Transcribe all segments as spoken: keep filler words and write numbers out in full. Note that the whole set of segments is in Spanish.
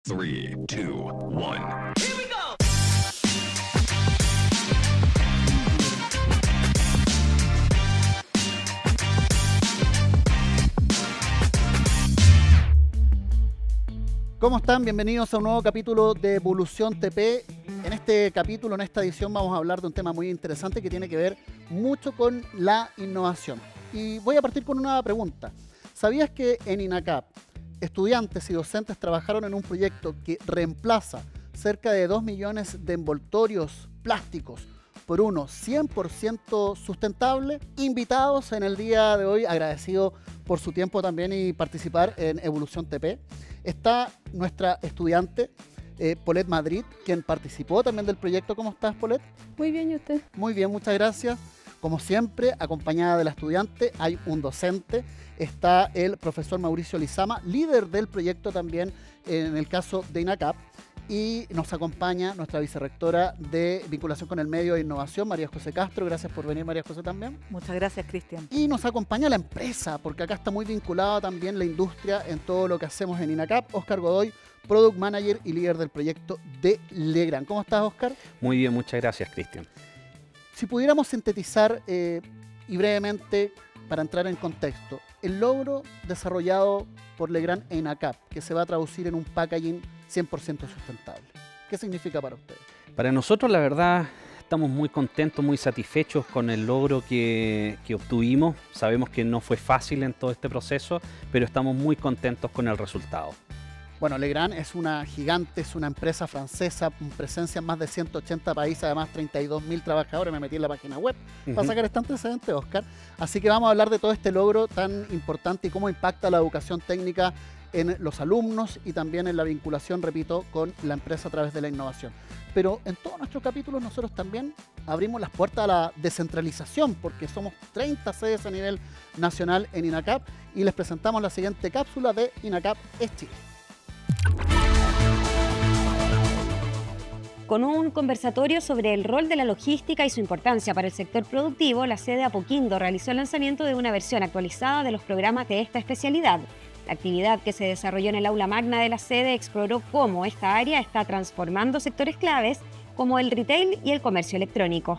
three, two, one. Here we go. ¿Cómo están? Bienvenidos a un nuevo capítulo de Evolución T P. En este capítulo, en esta edición, vamos a hablar de un tema muy interesante que tiene que ver mucho con la innovación. Y voy a partir con una pregunta. ¿Sabías que en INACAP estudiantes y docentes trabajaron en un proyecto que reemplaza cerca de dos millones de envoltorios plásticos por uno cien por ciento sustentable? Invitados en el día de hoy, agradecido por su tiempo también y participar en Evolución T P, está nuestra estudiante eh, Paulette Madrid, quien participó también del proyecto. ¿Cómo estás, Paulette? Muy bien, ¿y usted? Muy bien, muchas gracias. Como siempre, acompañada de la estudiante, hay un docente. Está el profesor Mauricio Lizama, líder del proyecto también en el caso de INACAP. Y nos acompaña nuestra vicerrectora de vinculación con el medio e innovación, María José Castro. Gracias por venir, María José, también. Muchas gracias, Cristian. Y nos acompaña la empresa, porque acá está muy vinculada también la industria en todo lo que hacemos en INACAP. Óscar Godoy, Product Manager y líder del proyecto de Legrand. ¿Cómo estás, Óscar? Muy bien, muchas gracias, Cristian. Si pudiéramos sintetizar eh, y brevemente, para entrar en contexto, el logro desarrollado por Legrand e INACAP, que se va a traducir en un packaging cien por ciento sustentable. ¿Qué significa para ustedes? Para nosotros, la verdad, estamos muy contentos, muy satisfechos con el logro que, que obtuvimos. Sabemos que no fue fácil en todo este proceso, pero estamos muy contentos con el resultado. Bueno, Legrand es una gigante, es una empresa francesa, con presencia en más de ciento ochenta países, además treinta y dos mil trabajadores. Me metí en la página web uh-huh. para sacar este antecedente, Óscar. Así que vamos a hablar de todo este logro tan importante y cómo impacta la educación técnica en los alumnos y también en la vinculación, repito, con la empresa a través de la innovación. Pero en todos nuestros capítulos nosotros también abrimos las puertas a la descentralización, porque somos treinta sedes a nivel nacional en INACAP y les presentamos la siguiente cápsula de INACAP es Chile. Con un conversatorio sobre el rol de la logística y su importancia para el sector productivo, la sede Apoquindo realizó el lanzamiento de una versión actualizada de los programas de esta especialidad. La actividad que se desarrolló en el aula magna de la sede exploró cómo esta área está transformando sectores claves como el retail y el comercio electrónico.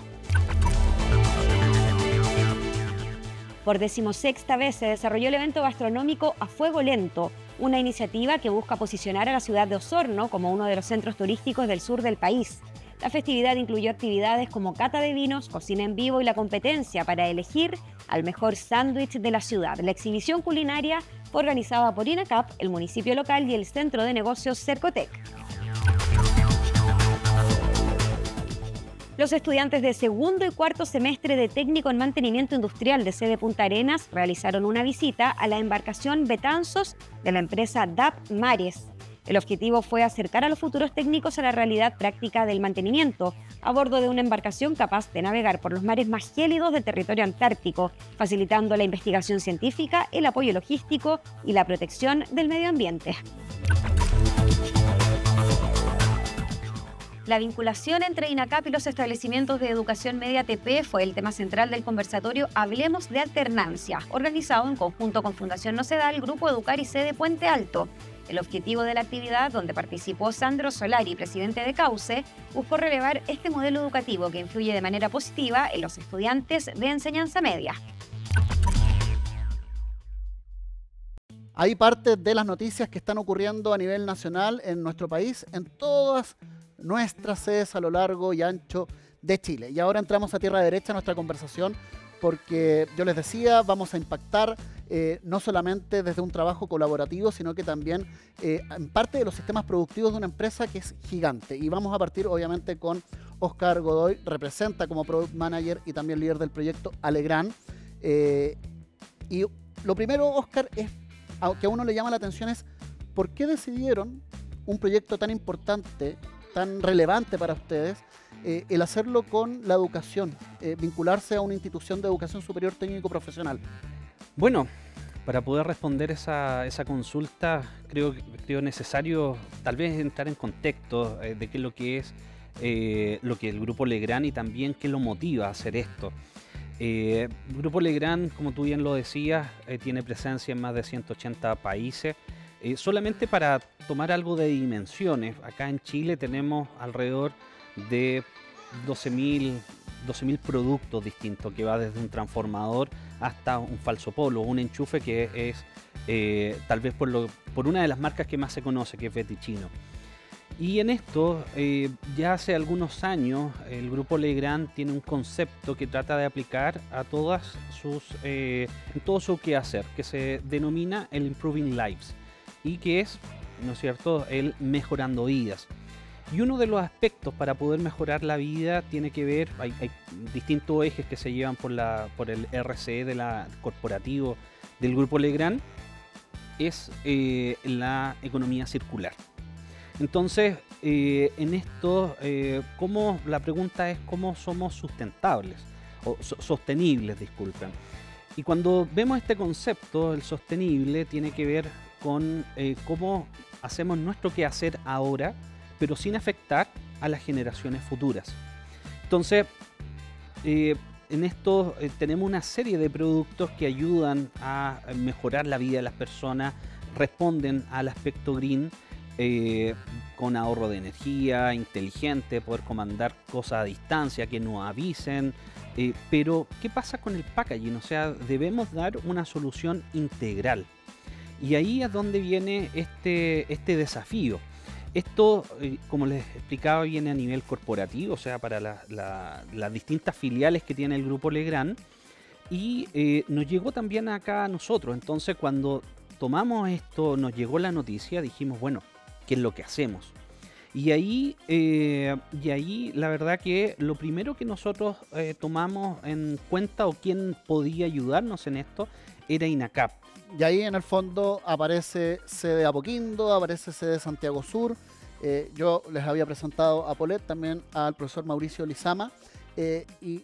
Por decimosexta vez se desarrolló el evento gastronómico A Fuego Lento, una iniciativa que busca posicionar a la ciudad de Osorno como uno de los centros turísticos del sur del país. La festividad incluyó actividades como cata de vinos, cocina en vivo y la competencia para elegir al mejor sándwich de la ciudad. La exhibición culinaria fue organizada por INACAP, el municipio local y el centro de negocios Cercotec. Los estudiantes de segundo y cuarto semestre de técnico en mantenimiento industrial de sede Punta Arenas realizaron una visita a la embarcación Betanzos de la empresa D A P Mares. El objetivo fue acercar a los futuros técnicos a la realidad práctica del mantenimiento a bordo de una embarcación capaz de navegar por los mares más gélidos del territorio antártico, facilitando la investigación científica, el apoyo logístico y la protección del medio ambiente. La vinculación entre INACAP y los establecimientos de educación media T P fue el tema central del conversatorio Hablemos de Alternancia, organizado en conjunto con Fundación Nocedal, Grupo Educar y Sede Puente Alto. El objetivo de la actividad, donde participó Sandro Solari, presidente de Cauce, buscó relevar este modelo educativo que influye de manera positiva en los estudiantes de enseñanza media. Hay parte de las noticias que están ocurriendo a nivel nacional en nuestro país, en todas nuestras sedes a lo largo y ancho de Chile. Y ahora entramos a tierra derecha en nuestra conversación porque yo les decía, vamos a impactar eh, no solamente desde un trabajo colaborativo, sino que también eh, en parte de los sistemas productivos de una empresa que es gigante. Y vamos a partir obviamente con Óscar Godoy, representa como Product Manager y también líder del proyecto a Legrand. Eh, y lo primero, Óscar, es, que a uno le llama la atención es ¿por qué decidieron un proyecto tan importante, tan relevante para ustedes, eh, el hacerlo con la educación, eh, vincularse a una institución de educación superior técnico profesional? Bueno, para poder responder esa, esa consulta, creo, creo necesario tal vez entrar en contexto eh, de qué es lo que es eh, lo que el Grupo Legrand y también qué lo motiva a hacer esto. Eh, Grupo Legrand, como tú bien lo decías, eh, tiene presencia en más de ciento ochenta países. Eh, solamente para tomar algo de dimensiones, acá en Chile tenemos alrededor de doce mil productos distintos, que va desde un transformador hasta un falso polo, un enchufe que es eh, tal vez por, lo, por una de las marcas que más se conoce, que es Betichino. Y en esto, eh, ya hace algunos años, el Grupo Legrand tiene un concepto que trata de aplicar a todas sus, eh, en todo su quehacer, que se denomina el Improving Lives, y que es, ¿no es cierto?, el mejorando vidas. Y uno de los aspectos para poder mejorar la vida tiene que ver, hay, hay distintos ejes que se llevan por, la, por el R C E de la, corporativo del Grupo Legrand, es eh, la economía circular. Entonces, eh, en esto, eh, ¿cómo, la pregunta es cómo somos sustentables, o so, sostenibles, disculpen. Y cuando vemos este concepto, el sostenible tiene que ver con eh, cómo hacemos nuestro quehacer ahora, pero sin afectar a las generaciones futuras. Entonces, eh, en esto eh, tenemos una serie de productos que ayudan a mejorar la vida de las personas, responden al aspecto green, eh, con ahorro de energía, inteligente, poder comandar cosas a distancia, que nos avisen. Eh, pero, ¿qué pasa con el packaging? O sea, debemos dar una solución integral. Y ahí es donde viene este, este desafío. Esto, eh, como les explicaba, viene a nivel corporativo, o sea, para la, la, las distintas filiales que tiene el Grupo Legrand, y eh, nos llegó también acá a nosotros. Entonces, cuando tomamos esto, nos llegó la noticia, dijimos, bueno, ¿qué es lo que hacemos? Y ahí, eh, y ahí la verdad que lo primero que nosotros eh, tomamos en cuenta, o quién podía ayudarnos en esto, era INACAP. Y ahí en el fondo aparece sede Apoquindo, aparece sede Santiago Sur. Eh, yo les había presentado a Paulette, también al profesor Mauricio Lizama, eh, y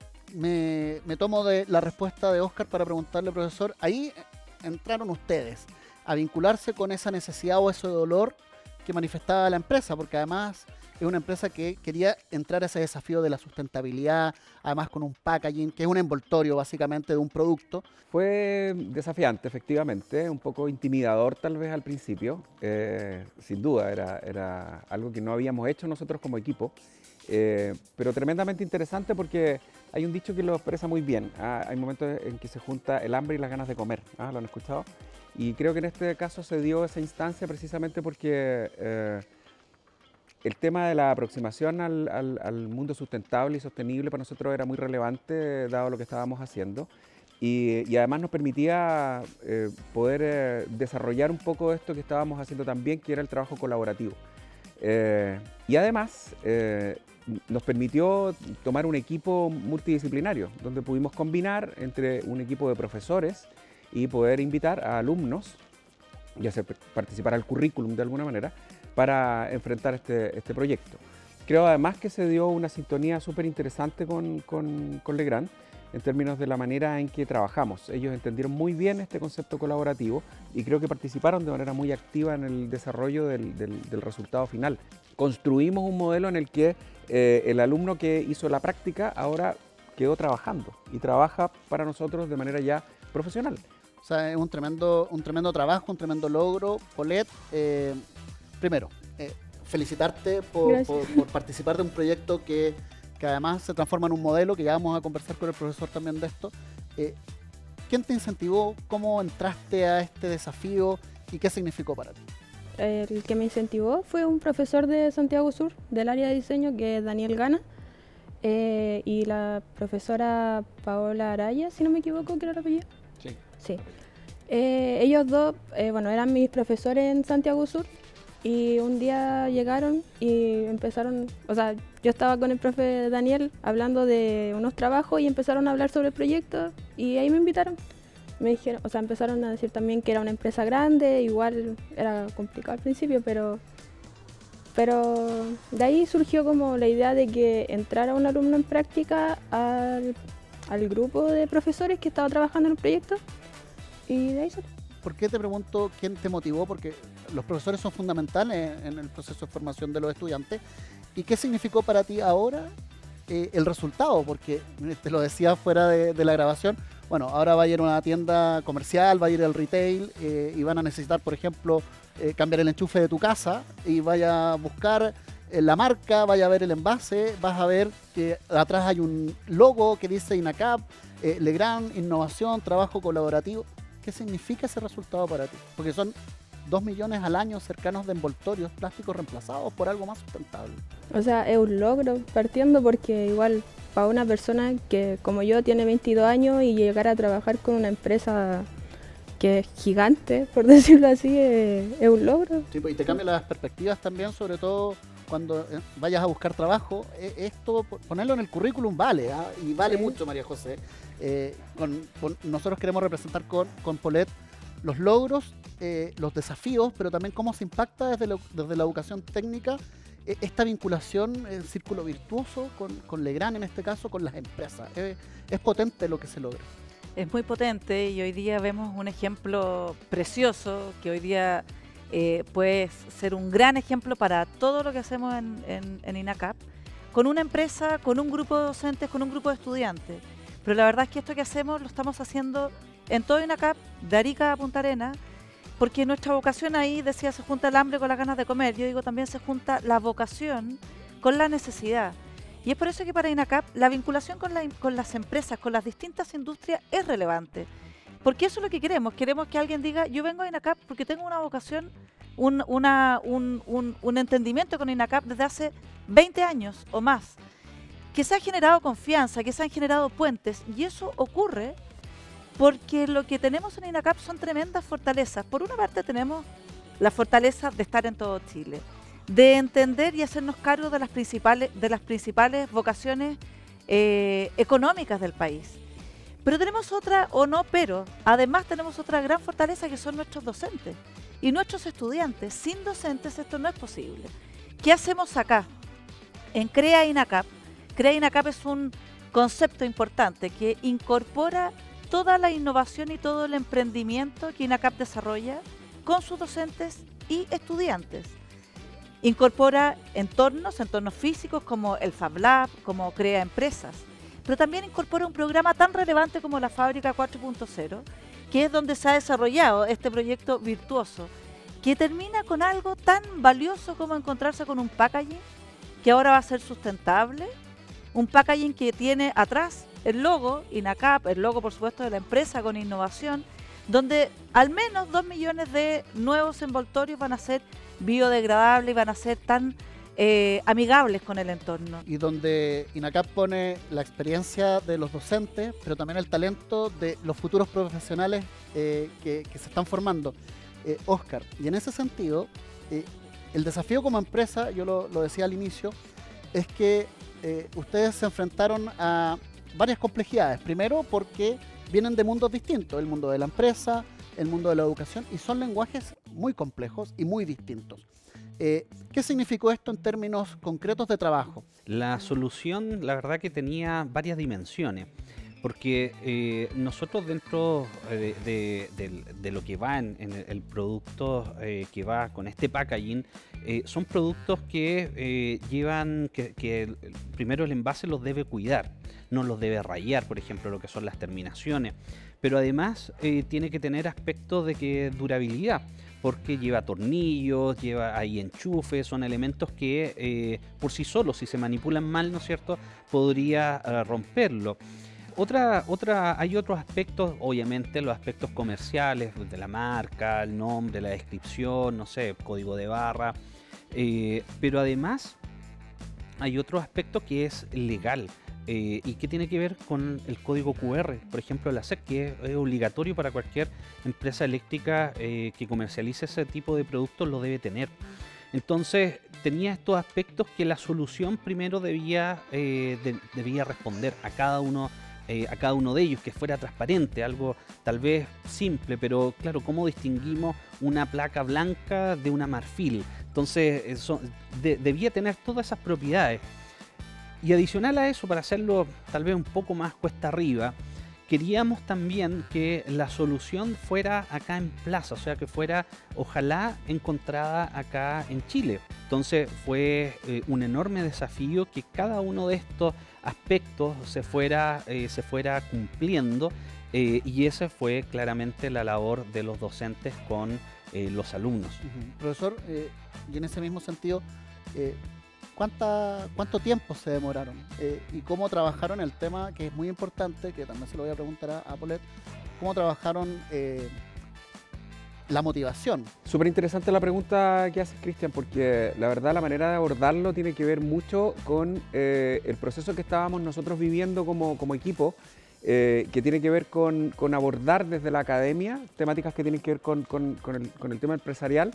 me, me tomo de la respuesta de Óscar para preguntarle, profesor, ahí entraron ustedes a vincularse con esa necesidad o ese dolor que manifestaba la empresa, porque además es una empresa que quería entrar a ese desafío de la sustentabilidad, además con un packaging, que es un envoltorio básicamente de un producto. Fue desafiante, efectivamente, un poco intimidador tal vez al principio, eh, sin duda, era, era algo que no habíamos hecho nosotros como equipo, eh, pero tremendamente interesante porque hay un dicho que lo expresa muy bien. ¿Ah? Hay momentos en que se junta el hambre y las ganas de comer, ¿ah? ¿Lo han escuchado? Y creo que en este caso se dio esa instancia precisamente porque eh, el tema de la aproximación al, al, al mundo sustentable y sostenible para nosotros era muy relevante, dado lo que estábamos haciendo. Y, y además nos permitía eh, poder eh, desarrollar un poco esto que estábamos haciendo también, que era el trabajo colaborativo. Eh, y además eh, nos permitió tomar un equipo multidisciplinario, donde pudimos combinar entre un equipo de profesores y poder invitar a alumnos y hacer participar al currículum de alguna manera para enfrentar este, este proyecto. Creo además que se dio una sintonía súper interesante con, con, con Legrand en términos de la manera en que trabajamos. Ellos entendieron muy bien este concepto colaborativo y creo que participaron de manera muy activa en el desarrollo del, del, del resultado final. Construimos un modelo en el que eh, el alumno que hizo la práctica ahora quedó trabajando y trabaja para nosotros de manera ya profesional. O sea, es un tremendo, un tremendo trabajo, un tremendo logro. Paulette, eh, primero, eh, felicitarte por, por, por participar de un proyecto que, que además se transforma en un modelo, que ya vamos a conversar con el profesor también de esto. Eh, ¿Quién te incentivó? ¿Cómo entraste a este desafío y qué significó para ti? El que me incentivó fue un profesor de Santiago Sur, del área de diseño, que es Daniel Gana, eh, y la profesora Paola Araya, si no me equivoco, que era el apellido. Sí. Sí. Eh, ellos dos, eh, bueno, eran mis profesores en Santiago Sur y un día llegaron y empezaron, o sea, yo estaba con el profe Daniel hablando de unos trabajos y empezaron a hablar sobre el proyecto y ahí me invitaron. Me dijeron, o sea, empezaron a decir también que era una empresa grande, igual era complicado al principio, pero, pero de ahí surgió como la idea de que entrara un alumno en práctica al, al grupo de profesores que estaba trabajando en el proyecto. Y de ahí salió. ¿Por qué te pregunto quién te motivó? Porque los profesores son fundamentales en el proceso de formación de los estudiantes. ¿Y qué significó para ti ahora eh, el resultado? Porque te lo decía fuera de, de la grabación, bueno, ahora va a ir a una tienda comercial, va a ir al retail eh, y van a necesitar, por ejemplo, eh, cambiar el enchufe de tu casa y vaya a buscar eh, la marca, vaya a ver el envase, vas a ver que atrás hay un logo que dice INACAP, eh, Legrand, innovación, trabajo colaborativo. ¿Qué significa ese resultado para ti? Porque son dos millones al año cercanos de envoltorios plásticos reemplazados por algo más sustentable. O sea, es un logro partiendo porque igual para una persona que como yo tiene veintidós años y llegar a trabajar con una empresa que es gigante, por decirlo así, es, es un logro. Sí, pues, y te cambia las perspectivas también, sobre todo cuando eh, vayas a buscar trabajo. Eh, esto, ponerlo en el currículum vale, ¿ah? Y vale Sí. mucho, María José. Eh, con, con, nosotros queremos representar con, con Paulette los logros, eh, los desafíos, pero también cómo se impacta desde la, desde la educación técnica eh, esta vinculación en círculo virtuoso con, con Legrand, en este caso, con las empresas. Eh, es potente lo que se logra. Es muy potente y hoy día vemos un ejemplo precioso que hoy día eh, puede ser un gran ejemplo para todo lo que hacemos en, en, en INACAP, con una empresa, con un grupo de docentes, con un grupo de estudiantes. Pero la verdad es que esto que hacemos lo estamos haciendo en todo INACAP, de Arica a Punta Arenas, porque nuestra vocación ahí, decía, se junta el hambre con las ganas de comer. Yo digo, también se junta la vocación con la necesidad. Y es por eso que para INACAP la vinculación con, la, con las empresas, con las distintas industrias es relevante. Porque eso es lo que queremos. Queremos que alguien diga, yo vengo a INACAP porque tengo una vocación, un, una, un, un, un entendimiento con INACAP desde hace veinte años o más. Que se ha generado confianza, que se han generado puentes. Y eso ocurre porque lo que tenemos en INACAP son tremendas fortalezas. Por una parte tenemos la fortaleza de estar en todo Chile, de entender y hacernos cargo de las principales, de las principales vocaciones eh, económicas del país. Pero tenemos otra, o no, pero además tenemos otra gran fortaleza que son nuestros docentes y nuestros estudiantes. Sin docentes esto no es posible. ¿Qué hacemos acá? En CREA INACAP. CREA INACAP es un concepto importante que incorpora toda la innovación y todo el emprendimiento que INACAP desarrolla con sus docentes y estudiantes. Incorpora entornos, entornos físicos como el Fab Lab, como Crea Empresas, pero también incorpora un programa tan relevante como la Fábrica cuatro punto cero, que es donde se ha desarrollado este proyecto virtuoso, que termina con algo tan valioso como encontrarse con un packaging que ahora va a ser sustentable, un packaging que tiene atrás el logo INACAP, el logo por supuesto de la empresa con innovación, donde al menos dos millones de nuevos envoltorios van a ser biodegradables y van a ser tan eh, amigables con el entorno. Y donde INACAP pone la experiencia de los docentes, pero también el talento de los futuros profesionales eh, que, que se están formando. Eh, Oscar, y en ese sentido, eh, el desafío como empresa, yo lo, lo decía al inicio, es que eh, ustedes se enfrentaron a varias complejidades. Primero, porque vienen de mundos distintos, el mundo de la empresa, el mundo de la educación, y son lenguajes muy complejos y muy distintos. Eh, ¿Qué significó esto en términos concretos de trabajo? La solución, la verdad que tenía varias dimensiones, porque eh, nosotros dentro de, de, de, de lo que va en, en el producto eh, que va con este packaging, eh, son productos que eh, llevan, que, que el, primero el envase los debe cuidar, no los debe rayar, por ejemplo, lo que son las terminaciones, pero además eh, tiene que tener aspectos de que durabilidad, porque lleva tornillos, lleva ahí enchufes, son elementos que eh, por sí solos, si se manipulan mal, ¿no es cierto?, podría eh, romperlo. Otra, otra, hay otros aspectos, obviamente los aspectos comerciales de la marca, el nombre, la descripción, no sé, código de barra, eh, pero además hay otro aspecto que es legal. Eh, y que tiene que ver con el código Q R, por ejemplo, la S E C, que es, es obligatorio para cualquier empresa eléctrica eh, que comercialice ese tipo de productos, lo debe tener. Entonces, tenía estos aspectos que la solución primero debía, eh, de, debía responder a cada uno eh, a cada uno de ellos, que fuera transparente, algo tal vez simple, pero claro, ¿cómo distinguimos una placa blanca de una marfil? Entonces, eso, de, debía tener todas esas propiedades. Y adicional a eso, para hacerlo tal vez un poco más cuesta arriba, queríamos también que la solución fuera acá en Plaza, o sea, que fuera ojalá encontrada acá en Chile. Entonces fue eh, un enorme desafío que cada uno de estos aspectos se fuera, eh, se fuera cumpliendo eh, y esa fue claramente la labor de los docentes con eh, los alumnos. Uh-huh. Profesor, eh, y en ese mismo sentido, eh, ¿cuánta, ¿cuánto tiempo se demoraron? Eh, ¿Y cómo trabajaron el tema, que es muy importante, que también se lo voy a preguntar a, a Paulette, cómo trabajaron eh, la motivación? Súper interesante la pregunta que haces, Cristian, porque la verdad la manera de abordarlo tiene que ver mucho con eh, el proceso que estábamos nosotros viviendo como, como equipo, eh, que tiene que ver con, con abordar desde la academia temáticas que tienen que ver con, con, con, el, con el tema empresarial,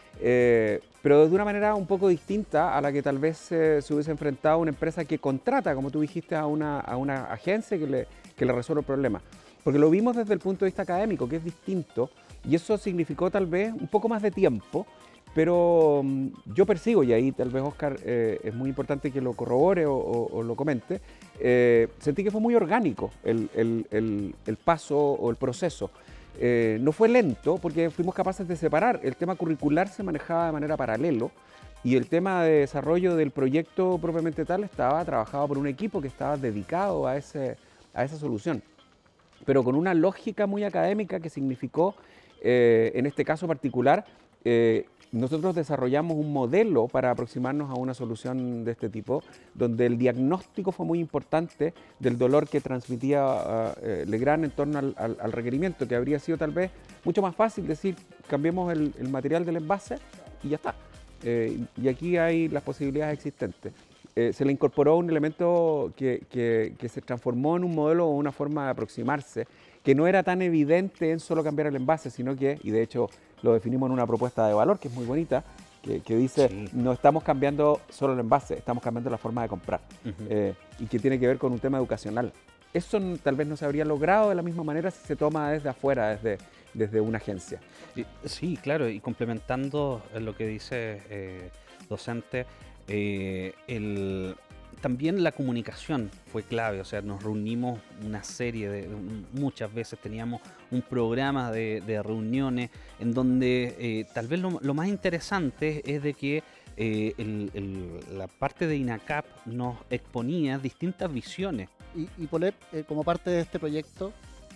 eh, pero de una manera un poco distinta a la que tal vez eh, se hubiese enfrentado una empresa que contrata, como tú dijiste, a una, a una agencia que le, que le resuelve el problema. Porque lo vimos desde el punto de vista académico, que es distinto, y eso significó tal vez un poco más de tiempo, pero um, yo percibo, y ahí tal vez Oscar eh, es muy importante que lo corrobore o, o, o lo comente, eh, sentí que fue muy orgánico el, el, el, el paso o el proceso. Eh, no fue lento porque fuimos capaces de separar, el tema curricular se manejaba de manera paralelo y el tema de desarrollo del proyecto propiamente tal estaba trabajado por un equipo que estaba dedicado a, ese, a esa solución, pero con una lógica muy académica que significó, eh, en este caso particular, eh, nosotros desarrollamos un modelo para aproximarnos a una solución de este tipo, donde el diagnóstico fue muy importante del dolor que transmitía uh, Legrand en torno al, al, al requerimiento, que habría sido tal vez mucho más fácil decir, cambiemos el, el material del envase y ya está. Eh, y aquí hay las posibilidades existentes. Eh, se le incorporó un elemento que, que, que se transformó en un modelo o una forma de aproximarse, que no era tan evidente en solo cambiar el envase, sino que, y de hecho lo definimos en una propuesta de valor que es muy bonita, que, que dice, sí, no estamos cambiando solo el envase, estamos cambiando la forma de comprar, uh-huh. eh, y que tiene que ver con un tema educacional. Eso tal vez no se habría logrado de la misma manera si se toma desde afuera, desde, desde una agencia. Sí, claro, y complementando lo que dice eh, docente, eh, el... también la comunicación fue clave, o sea, nos reunimos una serie de, de muchas veces teníamos un programa de, de reuniones en donde eh, tal vez lo, lo más interesante es de que eh, el, el, la parte de INACAP nos exponía distintas visiones. Y, y Paulette, eh, como parte de este proyecto,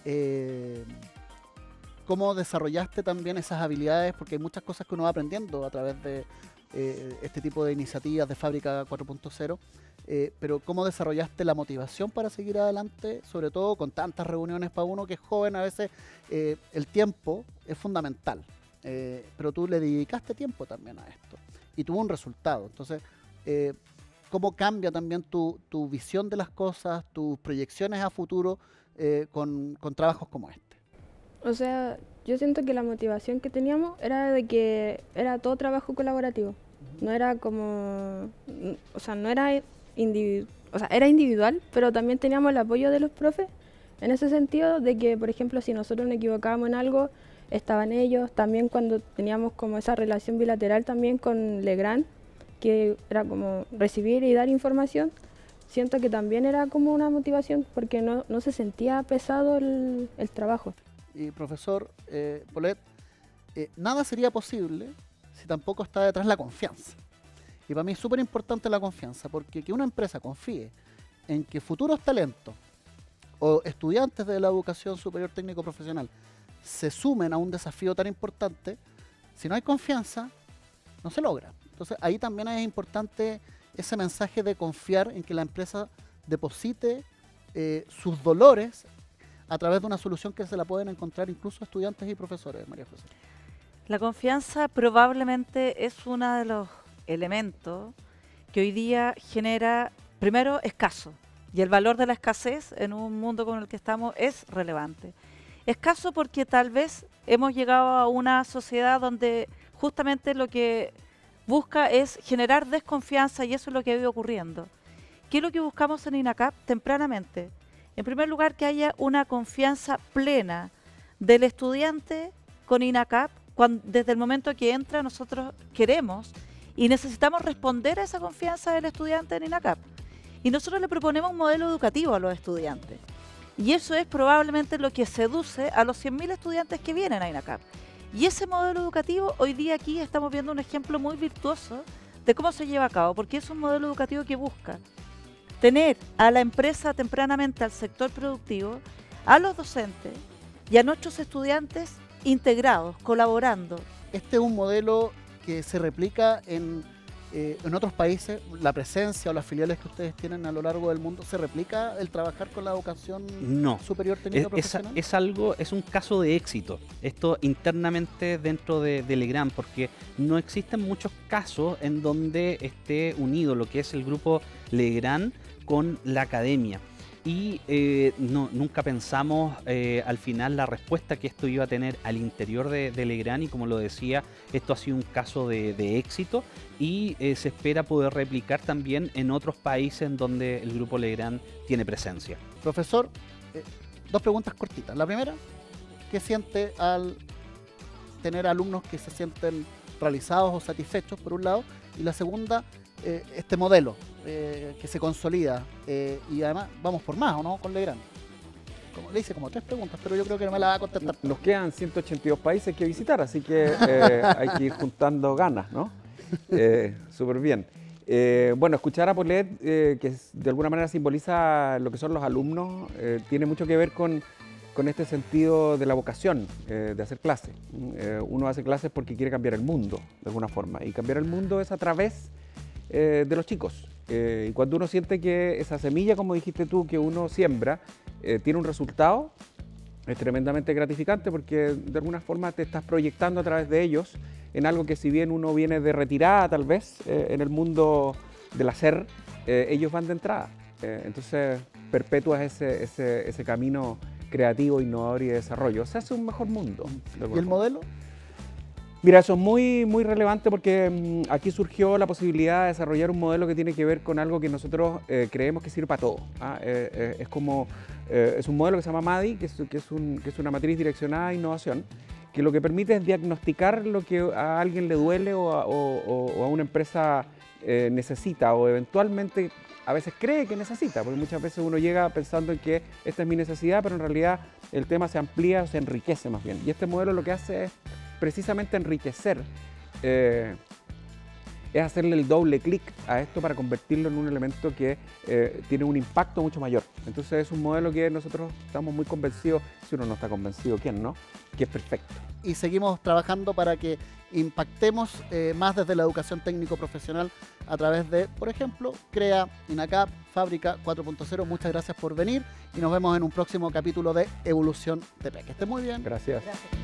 eh, ¿cómo desarrollaste también esas habilidades? Porque hay muchas cosas que uno va aprendiendo a través de eh, este tipo de iniciativas de Fábrica cuatro punto cero. Eh, pero ¿cómo desarrollaste la motivación para seguir adelante? Sobre todo con tantas reuniones para uno que es joven, a veces eh, el tiempo es fundamental. Eh, pero tú le dedicaste tiempo también a esto y tuvo un resultado. Entonces, eh, ¿cómo cambia también tu, tu visión de las cosas, tus proyecciones a futuro eh, con, con trabajos como este? O sea, yo siento que la motivación que teníamos era de que era todo trabajo colaborativo. Uh-huh. No era como... O sea, no era... Individu- o sea, era individual, pero también teníamos el apoyo de los profes, en ese sentido de que, por ejemplo, si nosotros nos equivocábamos en algo, estaban ellos, también cuando teníamos como esa relación bilateral también con Legrand, que era como recibir y dar información, siento que también era como una motivación, porque no, no se sentía pesado el, el trabajo. Y profesor eh, Paulette, eh, nada sería posible si tampoco está detrás la confianza. Y para mí es súper importante la confianza, porque que una empresa confíe en que futuros talentos o estudiantes de la educación superior técnico profesional se sumen a un desafío tan importante, si no hay confianza, no se logra. Entonces ahí también es importante ese mensaje de confiar en que la empresa deposite eh, sus dolores a través de una solución que se la pueden encontrar incluso estudiantes y profesores, María José. La confianza probablemente es uno de los elemento que hoy día genera, primero, escaso, y el valor de la escasez en un mundo con el que estamos es relevante. Escaso porque tal vez hemos llegado a una sociedad donde justamente lo que busca es generar desconfianza, y eso es lo que ha ido ocurriendo. ¿Qué es lo que buscamos en INACAP tempranamente? En primer lugar, que haya una confianza plena del estudiante con INACAP. Cuando, desde el momento que entra, nosotros queremos y necesitamos responder a esa confianza del estudiante en INACAP. Y nosotros le proponemos un modelo educativo a los estudiantes. Y eso es probablemente lo que seduce a los cien mil estudiantes que vienen a INACAP. Y ese modelo educativo, hoy día aquí estamos viendo un ejemplo muy virtuoso de cómo se lleva a cabo, porque es un modelo educativo que busca tener a la empresa tempranamente, al sector productivo, a los docentes y a nuestros estudiantes integrados, colaborando. Este es un modelo que se replica en, eh, en otros países. La presencia o las filiales que ustedes tienen a lo largo del mundo, ¿se replica el trabajar con la educación No. superior técnica Es, es, profesional? es algo, es un caso de éxito, esto internamente dentro de, de Legrand, porque no existen muchos casos en donde esté unido lo que es el grupo Legrand con la academia. Y eh, no, nunca pensamos eh, al final la respuesta que esto iba a tener al interior de, de Legrand, y como lo decía, esto ha sido un caso de, de éxito y eh, se espera poder replicar también en otros países en donde el grupo Legrand tiene presencia. Profesor, eh, dos preguntas cortitas. La primera, ¿qué siente al tener alumnos que se sienten realizados o satisfechos, por un lado? Y la segunda, eh, este modelo eh, que se consolida eh, y además vamos por más, ¿o no? Con Legrand. Como, le hice como tres preguntas, pero yo creo que no me la va a contestar. Nos quedan ciento ochenta y dos países que visitar, así que eh, hay que ir juntando ganas, ¿no? Eh, Súper bien. Eh, bueno, escuchar a Paulette, eh, que es- de alguna manera simboliza lo que son los alumnos, eh, tiene mucho que ver con, con este sentido de la vocación, eh, de hacer clases. Mm, eh, uno hace clases porque quiere cambiar el mundo, de alguna forma, y cambiar el mundo es a través eh, de los chicos. Eh, y cuando uno siente que esa semilla, como dijiste tú, que uno siembra, eh, tiene un resultado, es tremendamente gratificante porque de alguna forma te estás proyectando a través de ellos en algo que, si bien uno viene de retirada tal vez eh, en el mundo del hacer, eh, ellos van de entrada. Eh, entonces perpetúas ese, ese, ese camino creativo, innovador y de desarrollo. Se hace un mejor mundo. de ¿Y alguna el forma. modelo? Mira, eso es muy, muy relevante porque mm, aquí surgió la posibilidad de desarrollar un modelo que tiene que ver con algo que nosotros eh, creemos que sirve para todo. ¿ah? Eh, eh, es como, eh, es un modelo que se llama MADI, que es, que es, un, que es una matriz direccionada a innovación, que lo que permite es diagnosticar lo que a alguien le duele o a, o- o- o a una empresa eh, necesita o eventualmente a veces cree que necesita, porque muchas veces uno llega pensando en que esta es mi necesidad, pero en realidad el tema se amplía, se enriquece más bien. Y este modelo lo que hace es precisamente enriquecer, eh, es hacerle el doble clic a esto para convertirlo en un elemento que eh, tiene un impacto mucho mayor. Entonces es un modelo que nosotros estamos muy convencidos, si uno no está convencido, ¿quién no? Que es perfecto. Y seguimos trabajando para que impactemos eh, más desde la educación técnico-profesional a través de, por ejemplo, CREA, INACAP, Fábrica cuatro punto cero. Muchas gracias por venir y nos vemos en un próximo capítulo de Evolución T P. Que esté muy bien. Gracias.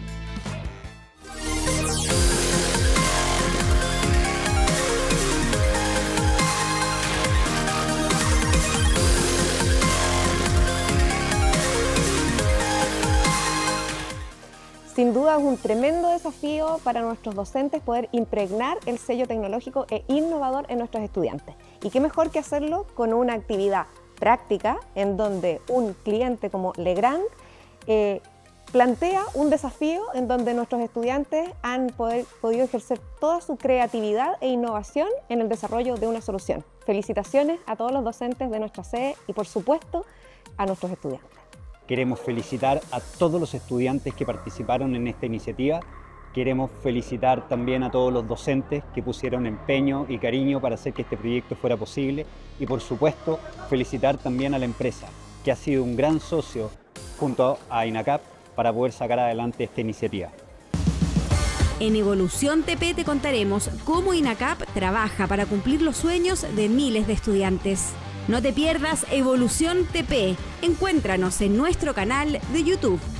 Sin duda es un tremendo desafío para nuestros docentes poder impregnar el sello tecnológico e innovador en nuestros estudiantes. Y qué mejor que hacerlo con una actividad práctica en donde un cliente como Legrand eh, plantea un desafío en donde nuestros estudiantes han poder- podido ejercer toda su creatividad e innovación en el desarrollo de una solución. Felicitaciones a todos los docentes de nuestra sede y, por supuesto, a nuestros estudiantes. Queremos felicitar a todos los estudiantes que participaron en esta iniciativa. Queremos felicitar también a todos los docentes que pusieron empeño y cariño para hacer que este proyecto fuera posible. Y por supuesto, felicitar también a la empresa, que ha sido un gran socio junto a INACAP para poder sacar adelante esta iniciativa. En Evolución T P te contaremos cómo INACAP trabaja para cumplir los sueños de miles de estudiantes. No te pierdas Evolución T P. Encuéntranos en nuestro canal de YouTube.